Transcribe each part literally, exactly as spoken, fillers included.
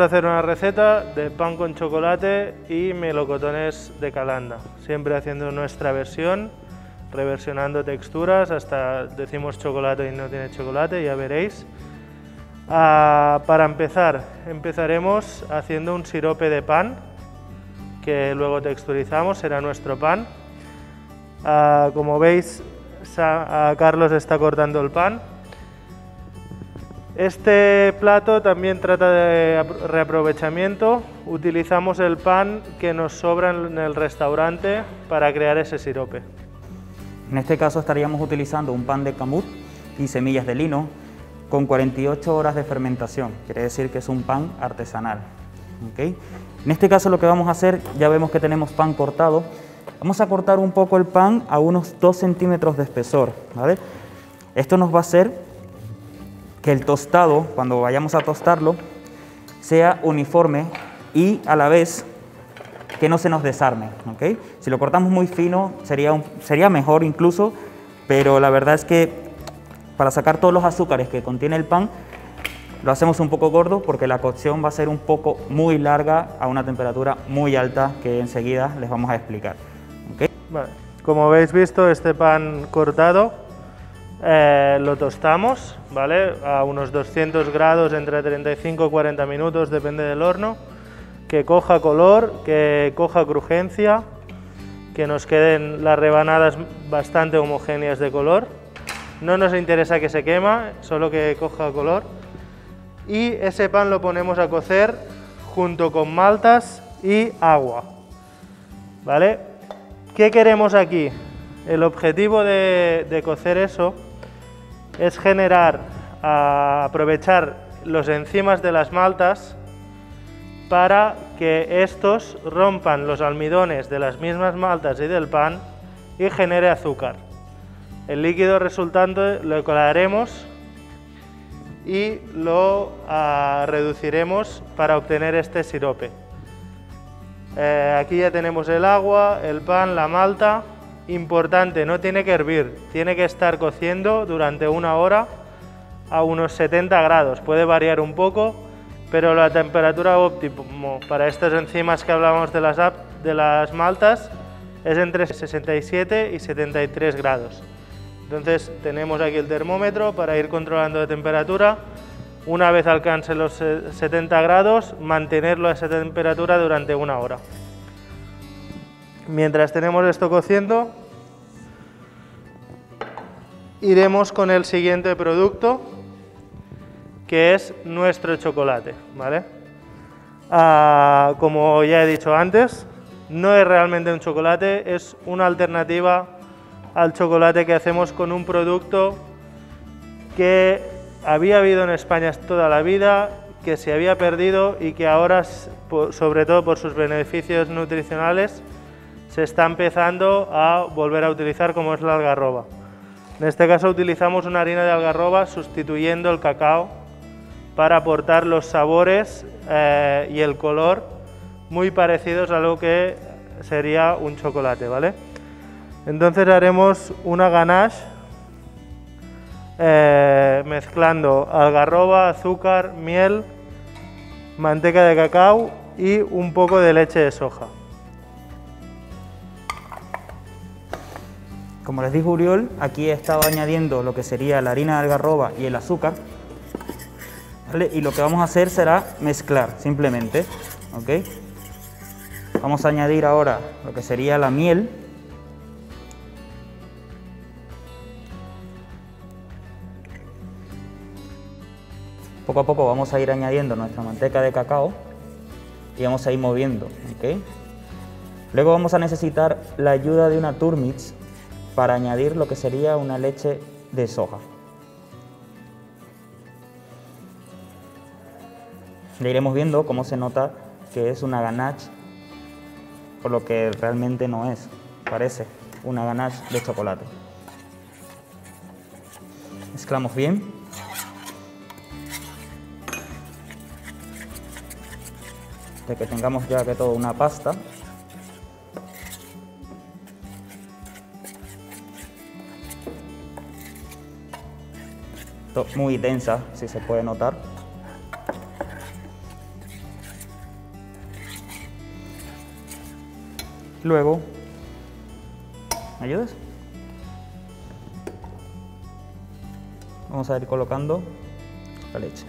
a hacer una receta de pan con chocolate y melocotones de Calanda, siempre haciendo nuestra versión, reversionando texturas, hasta decimos chocolate y no tiene chocolate, ya veréis. Ah, para empezar, empezaremos haciendo un sirope de pan, que luego texturizamos, será nuestro pan. Ah, como veis, Sa- Carlos está cortando el pan. Este plato también trata de reaprovechamiento. Utilizamos el pan que nos sobra en el restaurante para crear ese sirope. En este caso estaríamos utilizando un pan de camut y semillas de lino con cuarenta y ocho horas de fermentación, quiere decir que es un pan artesanal. ¿Okay? En este caso lo que vamos a hacer, ya vemos que tenemos pan cortado, vamos a cortar un poco el pan a unos dos centímetros de espesor, ¿vale? Esto nos va a hacer que el tostado, cuando vayamos a tostarlo, sea uniforme y a la vez que no se nos desarme, ¿okay? Si lo cortamos muy fino sería, un, sería mejor incluso, pero la verdad es que para sacar todos los azúcares que contiene el pan, lo hacemos un poco gordo porque la cocción va a ser un poco muy larga a una temperatura muy alta que enseguida les vamos a explicar. ¿Okay? Vale. Como habéis visto, este pan cortado eh, lo tostamos, ¿vale? A unos doscientos grados, entre treinta y cinco y cuarenta minutos, depende del horno, que coja color, que coja crujencia, que nos queden las rebanadas bastante homogéneas de color. No nos interesa que se quema, solo que coja color. Y ese pan lo ponemos a cocer junto con maltas y agua, ¿vale? ¿Qué queremos aquí? El objetivo de, de cocer eso es generar, a aprovechar los enzimas de las maltas para que estos rompan los almidones de las mismas maltas y del pan y genere azúcar. El líquido resultante lo colaremos y lo uh, reduciremos para obtener este sirope. Eh, aquí ya tenemos el agua, el pan, la malta. Importante, no tiene que hervir, tiene que estar cociendo durante una hora a unos setenta grados. Puede variar un poco, pero la temperatura óptima para estas enzimas que hablábamos de las, de las maltas es entre sesenta y siete y setenta y tres grados. Entonces tenemos aquí el termómetro para ir controlando la temperatura. Una vez alcance los setenta grados, mantenerlo a esa temperatura durante una hora. Mientras tenemos esto cociendo, iremos con el siguiente producto, que es nuestro chocolate, ¿vale? Ah, como ya he dicho antes, no es realmente un chocolate, es una alternativa al chocolate que hacemos con un producto que había habido en España toda la vida, que se había perdido y que ahora, sobre todo por sus beneficios nutricionales, se está empezando a volver a utilizar, como es la algarroba. En este caso utilizamos una harina de algarroba sustituyendo el cacao para aportar los sabores eh, y el color muy parecidos a lo que sería un chocolate, ¿vale? Entonces haremos una ganache eh, mezclando algarroba, azúcar, miel, manteca de cacao y un poco de leche de soja. Como les dijo Uriol, aquí he estado añadiendo lo que sería la harina de algarroba y el azúcar, ¿vale? Y lo que vamos a hacer será mezclar simplemente, ¿ok? Vamos a añadir ahora lo que sería la miel. Poco a poco vamos a ir añadiendo nuestra manteca de cacao y vamos a ir moviendo, ¿ok? Luego vamos a necesitar la ayuda de una turmix para añadir lo que sería una leche de soja. Ya iremos viendo cómo se nota que es una ganache, por lo que realmente no es, parece una ganache de chocolate. Mezclamos bien. De que tengamos ya que todo una pasta. Muy densa, si se puede notar. Luego, ¿me ayudas? Vamos a ir colocando la leche.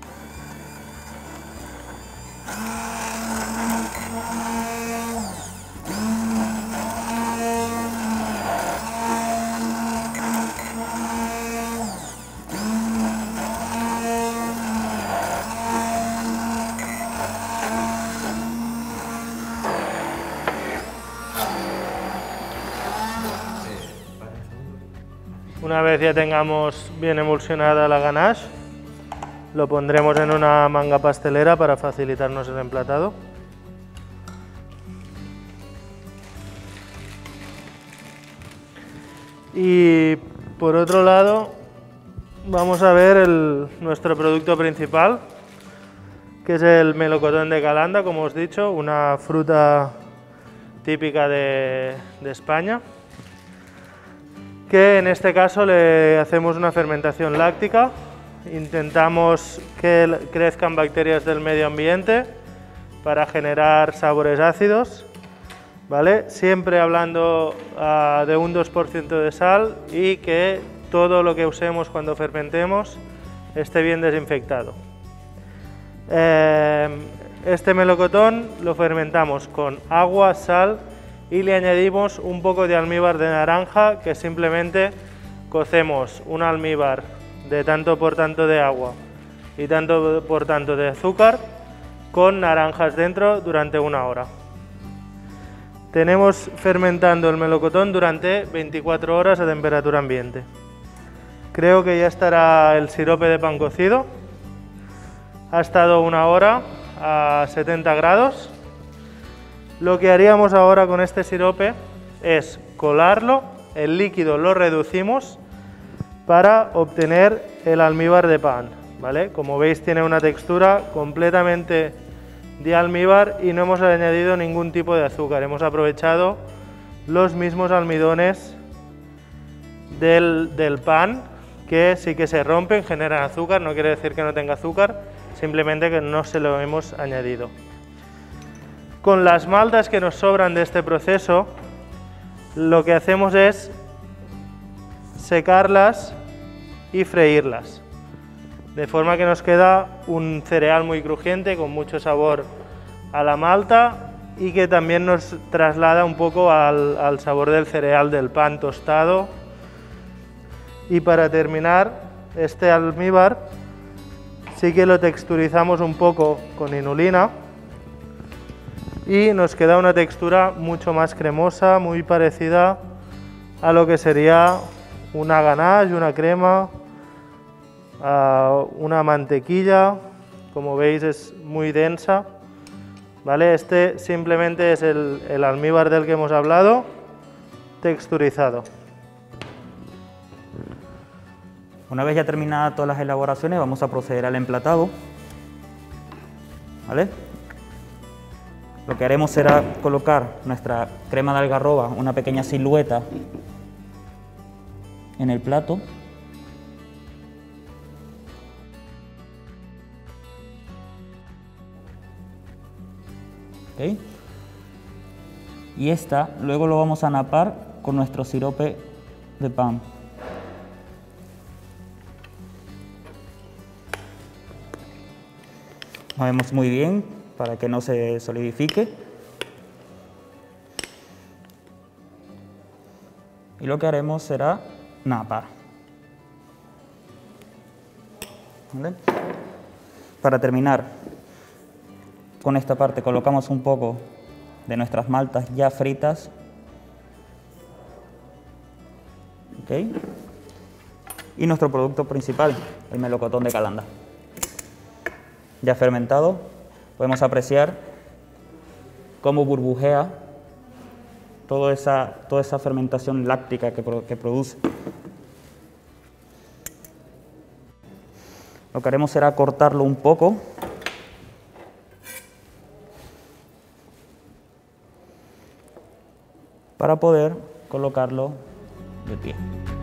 Una vez ya tengamos bien emulsionada la ganache, lo pondremos en una manga pastelera para facilitarnos el emplatado. Y por otro lado, vamos a ver el, nuestro producto principal, que es el melocotón de Calanda, como os he dicho, una fruta típica de, de España, que en este caso le hacemos una fermentación láctica, intentamos que crezcan bacterias del medio ambiente para generar sabores ácidos, ¿vale? Siempre hablando uh, de un dos por ciento de sal y que todo lo que usemos cuando fermentemos esté bien desinfectado. Eh, este melocotón lo fermentamos con agua, sal y le añadimos un poco de almíbar de naranja, que simplemente cocemos un almíbar de tanto por tanto de agua y tanto por tanto de azúcar con naranjas dentro durante una hora. Tenemos fermentando el melocotón durante veinticuatro horas a temperatura ambiente. Creo que ya estará el sirope de pan cocido. Ha estado una hora a setenta grados. Lo que haríamos ahora con este sirope es colarlo, el líquido lo reducimos para obtener el almíbar de pan, ¿vale? Como veis, tiene una textura completamente de almíbar y no hemos añadido ningún tipo de azúcar. Hemos aprovechado los mismos almidones del, del pan, que sí que se rompen, generan azúcar, no quiere decir que no tenga azúcar, simplemente que no se lo hemos añadido. Con las maltas que nos sobran de este proceso, lo que hacemos es secarlas y freírlas, de forma que nos queda un cereal muy crujiente con mucho sabor a la malta y que también nos traslada un poco al, al sabor del cereal, del pan tostado. Y para terminar, este almíbar sí que lo texturizamos un poco con inulina y nos queda una textura mucho más cremosa, muy parecida a lo que sería una ganache, una crema, uh, una mantequilla. Como veis, es muy densa, ¿vale? Este simplemente es el, el almíbar del que hemos hablado, texturizado. Una vez ya terminadas todas las elaboraciones, vamos a proceder al emplatado, ¿vale? Lo que haremos será colocar nuestra crema de algarroba, una pequeña silueta en el plato. ¿Okay? Y esta luego lo vamos a napar con nuestro sirope de pan. Movemos muy bien para que no se solidifique. Y lo que haremos será napar. ¿Vale? Para terminar, con esta parte colocamos un poco de nuestras maltas ya fritas. ¿Okay? Y nuestro producto principal, el melocotón de Calanda. Ya fermentado, podemos apreciar cómo burbujea toda esa, toda esa fermentación láctica que, que produce. Lo que haremos será cortarlo un poco para poder colocarlo de pie.